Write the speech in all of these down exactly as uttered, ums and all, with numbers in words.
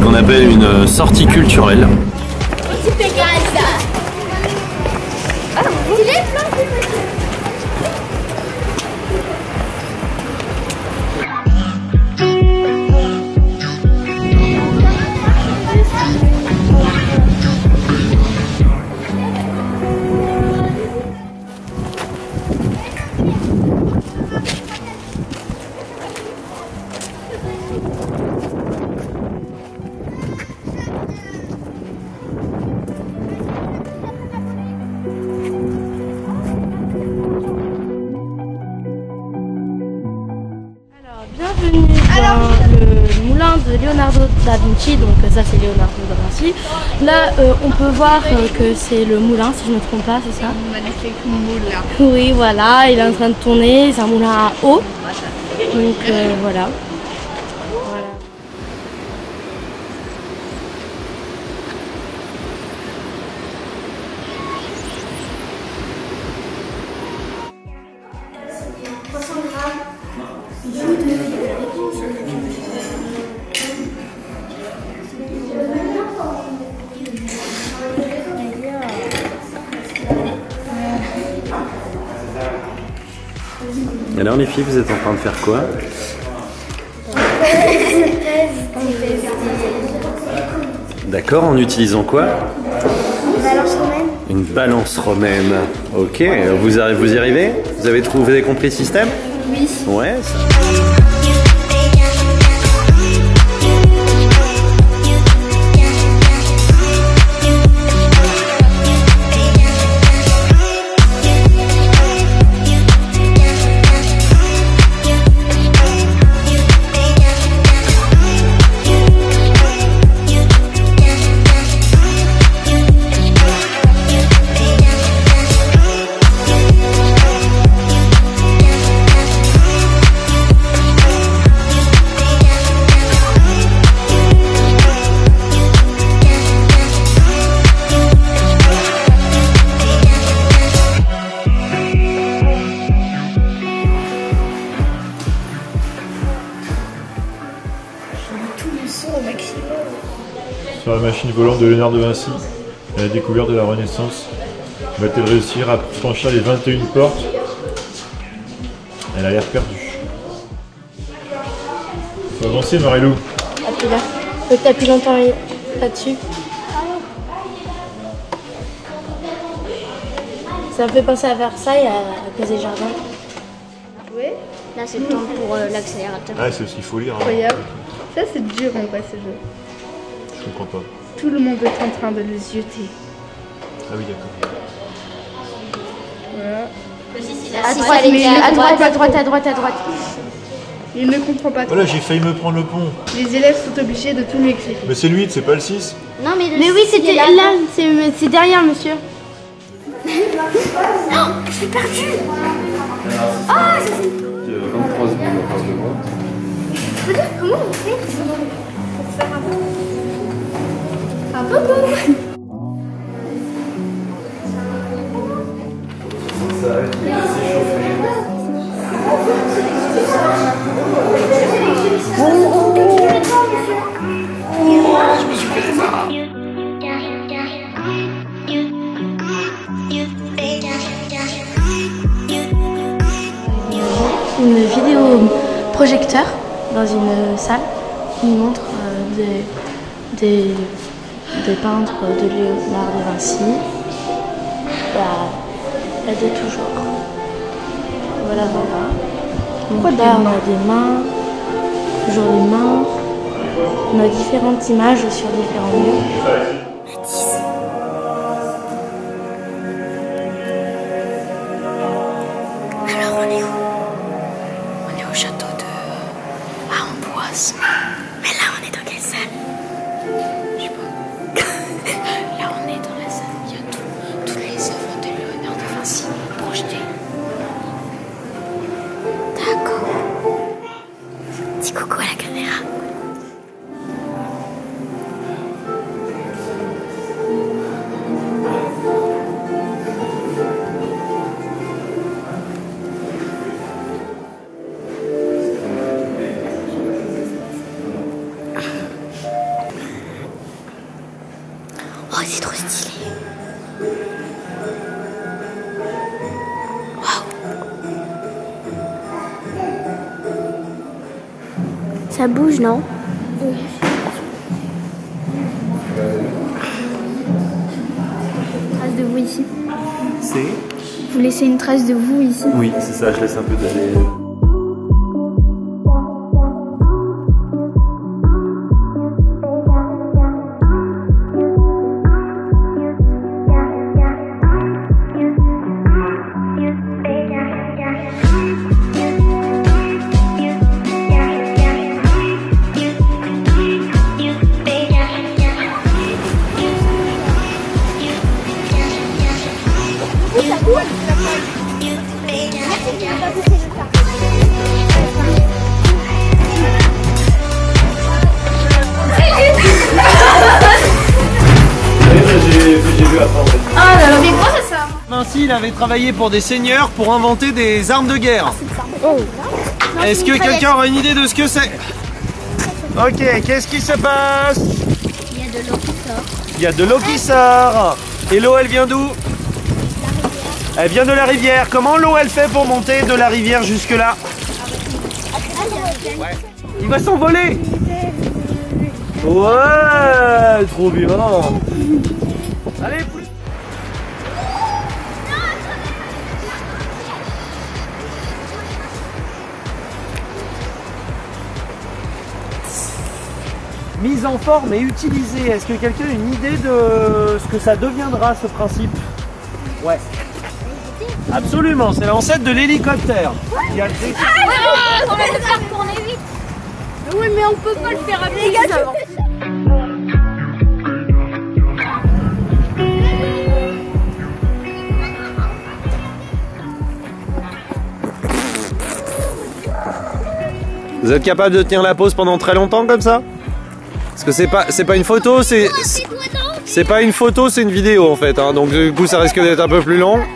qu'on appelle une sortie culturelle. Bienvenue dans le moulin de Leonardo da Vinci, donc ça c'est Leonardo da Vinci. Là euh, on peut voir euh, que c'est le moulin, si je ne me trompe pas, c'est ça? Un magnifique moulin. Oui, voilà, il est en train de tourner, c'est un moulin à eau, donc euh, voilà. Voilà. Alors les filles, vous êtes en train de faire quoi? D'accord, en utilisant quoi? Une balance romaine. Une balance romaine. Ok, vous, arri- vous y arrivez? Vous avez trouvé, vous avez compris le système? Oui. Ouais. Ça... Sur la machine volante de Léonard de Vinci, à la découverte de la Renaissance, va-t-elle réussir à franchir les vingt et une portes? Elle a l'air perdue. Faut avancer, Marilou. Appuie là. Faut que t'appuies longtemps là-dessus. Ça me fait penser à Versailles, à cause des jardins. Oui. Là c'est le temps pour euh, l'accélérateur. Ah, c'est aussi, il faut lire. Hein. Incroyable. Ça c'est dur en vrai ce jeu. Je comprends pas. Tout le monde est en train de le zioter. Ah oui, d'accord. Voilà. À Si, droite, ça, les gars, à droite, à droite, à droite, à droite. Il ne comprend pas tout. Voilà, j'ai failli me prendre le pont. Les élèves sont obligés de tout lui expliquer. Mais c'est le huit, c'est pas le six. Non mais le Mais oui, c'était là, c'est derrière, monsieur. Oh, je suis perdue. Ah, je suis... vingt-trois secondes à part de moi. Je peux dire comment on fait pour faire un peu... Un peu beau. Ça arrête, il va s'échauffer. Je me suis fait des arabes. Une vidéo projecteur dans une salle qui montre euh, des, des, des peintres de Léonard de Vinci. Bah, il y a de toujours. Voilà, voilà. Donc là, on a des mains, toujours des mains. On a différentes images sur différents murs. Alors on est où? On est au château de... à Amboise. Mais là on est dans quelle salle? Je sais pas. Là on est dans la salle où il y a tout, toutes les œuvres de Léonard de Vinci projetées. D'accord. Dis coucou à la caméra. c'est trop stylé. Ça bouge, non? Oui. Trace de vous ici. C'est? Vous laissez une trace de vous ici? Oui, c'est ça, je laisse un peu d'aller. Ah là là, mais quoi c'est ça? Vinci, il avait travaillé pour des seigneurs pour inventer des armes de guerre. Oh. Est-ce que quelqu'un aura une idée de ce que c'est? Ok, qu'est-ce qui se passe? Il y a de l'eau qui sort. Il y a de l'eau qui sort. Et l'eau, elle vient d'où? Elle vient de la rivière. Comment l'eau, elle fait pour monter de la rivière jusque là? Ouais. Il va s'envoler. Ouais, trop bien. Allez, plus. Mise en forme et utilisée. Est-ce que quelqu'un a une idée de ce que ça deviendra, ce principe? Ouais. Absolument, c'est l'ancêtre de l'hélicoptère. Il y a le... Ah non, on va le faire tourner vite. Oui, mais on peut pas le faire avec les gars. Vous êtes capable de tenir la pause pendant très longtemps comme ça? Parce que c'est pas c'est pas une photo, c'est c'est pas une photo, c'est une vidéo en fait. Hein, donc du coup ça risque d'être un peu plus long.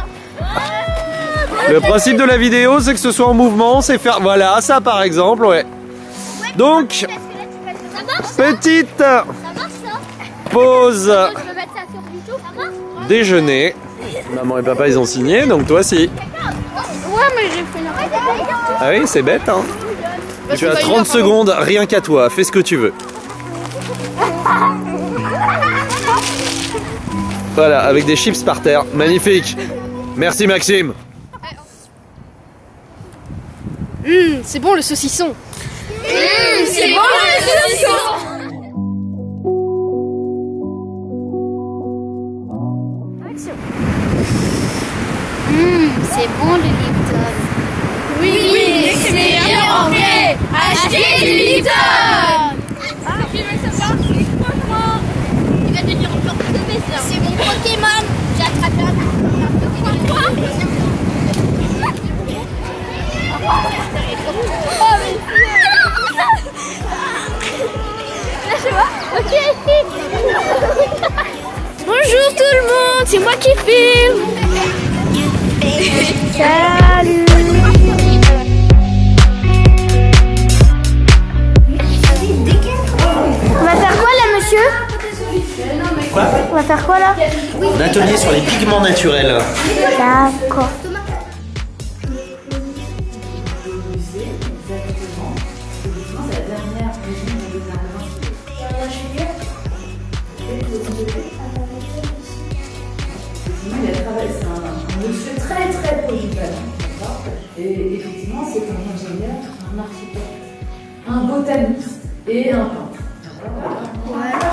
Le principe de la vidéo, c'est que ce soit en mouvement, c'est faire voilà ça par exemple, ouais. Donc petite pause déjeuner. Maman et papa ils ont signé, donc toi si. Ouais, mais j'ai fait une Ah oui, c'est bête hein. Tu as trente secondes, rien qu'à toi, fais ce que tu veux. Voilà, avec des chips par terre, magnifique. Merci Maxime. Hum, c'est bon le saucisson. Mmh, c'est bon le saucisson. Mmh, c'est bon le Lipton. Oui, oui, c'est meilleur en vrai. Achetez du Lipton. Ah, tu veux savoir c'est quoi moi? Il va devenir encore plus de bêtises. C'est mon Pokémon. J'ai attrapé un Pokémon. Quoi? Oh mais ok. Bonjour tout le monde, c'est moi qui filme. Salut. On va faire quoi là, monsieur? Quoi? On va faire quoi là? Un atelier sur les pigments naturels. D'accord. Monsieur très très polyvalent, d'accord. Et effectivement, c'est un ingénieur, un architecte, un botaniste et un peintre. Voilà.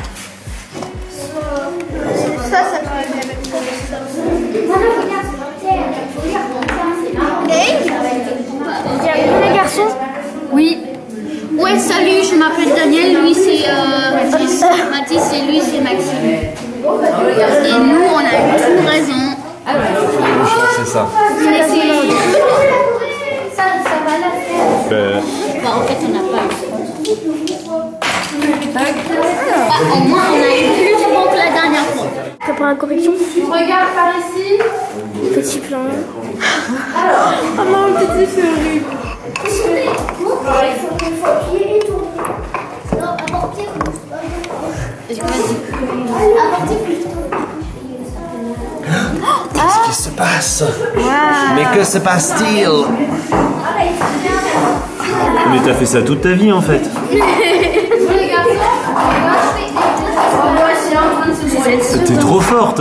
Ça, ça peut bien mettre ça. Les garçons? Oui. Ouais, salut, je m'appelle Daniel, lui c'est euh, Mathis. Mathis et lui c'est Maxime. Et nous, on a eu tout raison. C'est ça. Mais c'est... Ça, ça va la faire. Ben, Bah, en fait, on n'a pas eu. Ah, au moins, on a eu plus bon que la dernière fois. T'as pour la correction? Regarde par ici. Petit plan. Oh non, le petit c'est horrible. Il faut qu'il faut appuyer et tourner. Non, avant pire, Qu'est-ce qui se passe? Mais que se passe-t-il? Mais t'as fait ça toute ta vie en fait. T'es trop forte.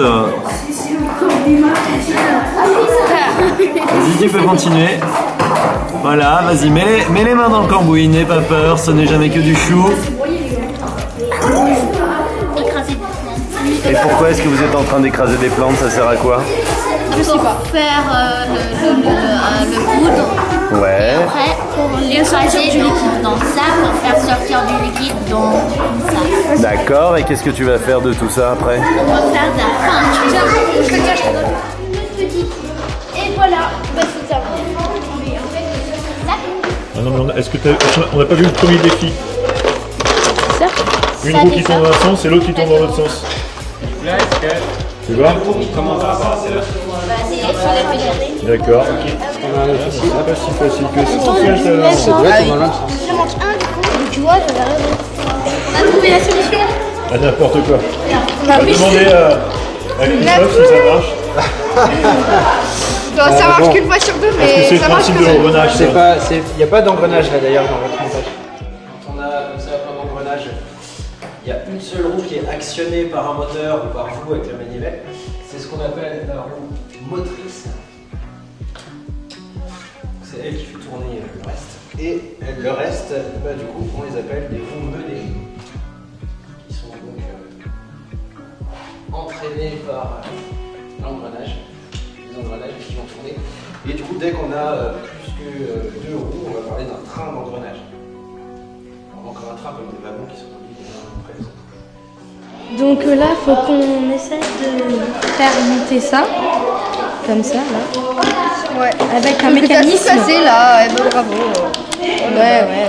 Vas-y, tu peux continuer. Voilà, vas-y, mets, les- mets les mains dans le cambouis, n'aie pas peur, ce n'est jamais que du chou. Et pourquoi est-ce que vous êtes en train d'écraser des plantes? Ça sert à quoi? Je sais pas. Faire euh, le, le, le, euh, le poudre. Ouais. Après, pour l'écraser du liquide dans ça, pour faire sortir du liquide dans ça. D'accord, et qu'est-ce que tu vas faire de tout ça après? On va faire de la peinture. Je te cache une petite. Et voilà, bah, c'est terminé. Ah non, mais on a- est-ce que t'as- on n'a pas vu le premier défi? Ça, Une ça roue fait qui ça. tourne dans un sens et l'autre qui tourne dans l'autre sens. Tu vois? Bah, c'est sur la pédale. D'accord. C'est pas si facile que ça. En fait, euh, Ça manque un du coup, donc tu vois, j'avais raison. On a trouvé la solution. à n'importe quoi. On va demander à, à Christophe si ça marche. Non, ça marche qu'une fois sur deux, Est-ce que mais c'est ça le marche principe quand de même. l'engrenage? C'est pas, c'est, y a pas d'engrenage là d'ailleurs dans votre montage. Quand on a comme ça plein d'engrenages, il y a une seule roue qui est actionnée par un moteur ou par vous avec la manivelle. C'est ce qu'on appelle la roue motrice. C'est elle qui fait tourner le reste. Et le reste, bah, du coup, on les appelle des roues menées. Qui sont donc euh, entraînées par euh, l'engrenage. Les engrenages qui vont tourner. Et du coup, dès qu'on a euh, plus que euh, deux roues, on va parler d'un train d'engrenage. Encore un train comme des wagons qui sont reliés les uns après les autres. Donc euh, là, il faut qu'on essaie de faire monter ça, comme ça, là, Ouais. avec un Donc, t'as tout mécanisme. cassé là, et ben bravo. Ouais, ouais, ouais.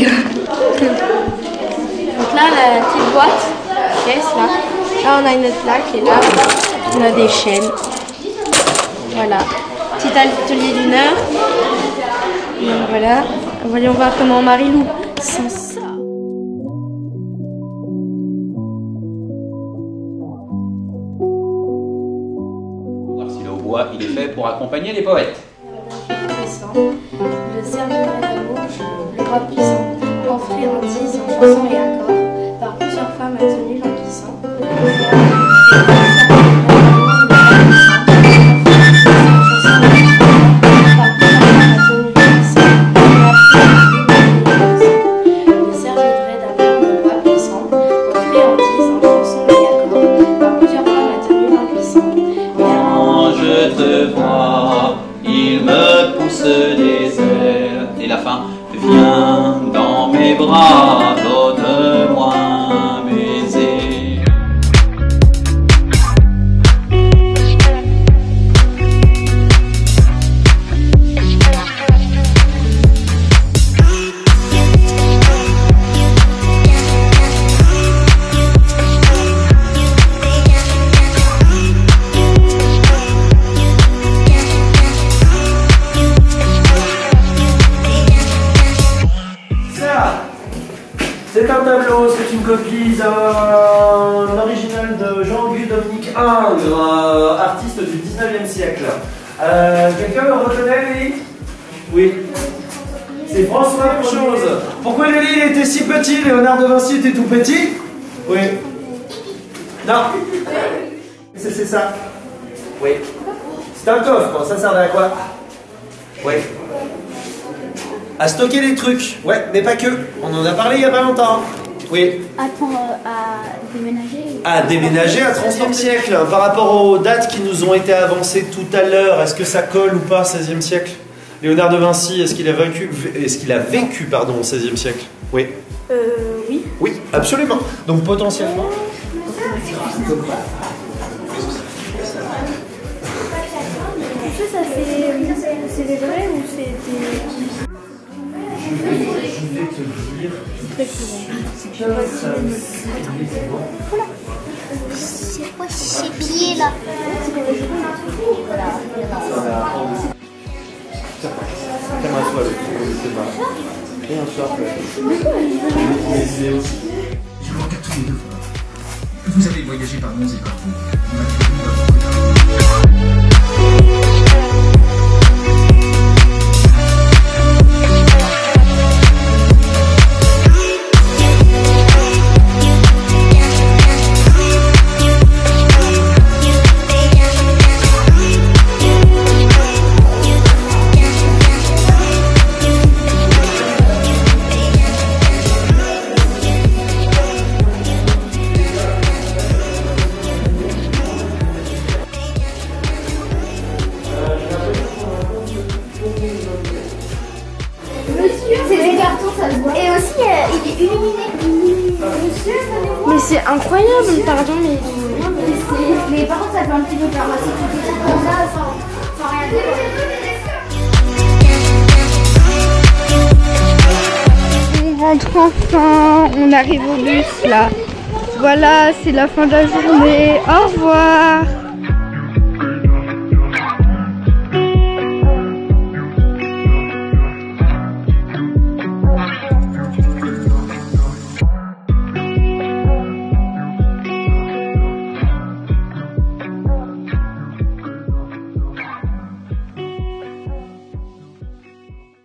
Donc là, la petite boîte, caisse, là. Là, on a une autre plaque, et là, on a des chaînes. Voilà. Petit atelier d'une heure. Donc voilà. Voyons voir comment Marie-Lou sent ça. L'arcile au bois, il est fait pour accompagner les poètes. Le serviret d'amour, le roi puissant, offrir en dix en chansons et accords, par plusieurs fois maintenu languissant. Le serviret d'amour, le roi puissant, offrir en dix en chansons et accords, par plusieurs fois maintenu languissant. Quand je te vois, il me pousse des ailes. Et la fin, viens dans mes bras, donne-moi un baiser. Ça, c'est un tableau, c'est une copie d'un original de Jean-Guy Dominique Ingres, euh, artiste du dix-neuvième siècle. Euh, Quelqu'un le reconnaît, Lélie? Oui. C'est François Chose. Pourquoi Lélie il était si petit, Léonard de Vinci était tout petit? Oui. Non. C'est c'est ça. Oui. C'est un coffre, ça servait à quoi? Oui. À stocker des trucs, ouais, mais pas que. On en a parlé il y a pas longtemps. Oui. Attends, euh, à déménager. À déménager à treizième siècle. Par rapport aux dates qui nous ont été avancées tout à l'heure, est-ce que ça colle ou pas, seizième siècle? Léonard de Vinci, est-ce qu'il a vécu, est-ce qu'il a vécu pardon, au seizième siècle? Oui. Euh, oui. Oui, absolument. Donc potentiellement. Est-ce que ça c'est c'est des vrais ou c'est des... Je vais te dire. C'est quoi ces billets là? Calme-toi, le c'est pas. Et un short. Je vais aussi. Je vous regarde tous les deux. vous avez voyagé par Mons et Corbeaux. C'est des cartons, ça se voit. Et aussi, euh, il est illuminé. Monsieur, Mais c'est incroyable, pardon, mais. Non, mais c'est. Mais par contre, ça fait un petit peu peur. Si tu fais ça comme ça, sans, sans rien dire. On rentre enfin, on arrive au bus là. Voilà, c'est la fin de la journée. Au revoir.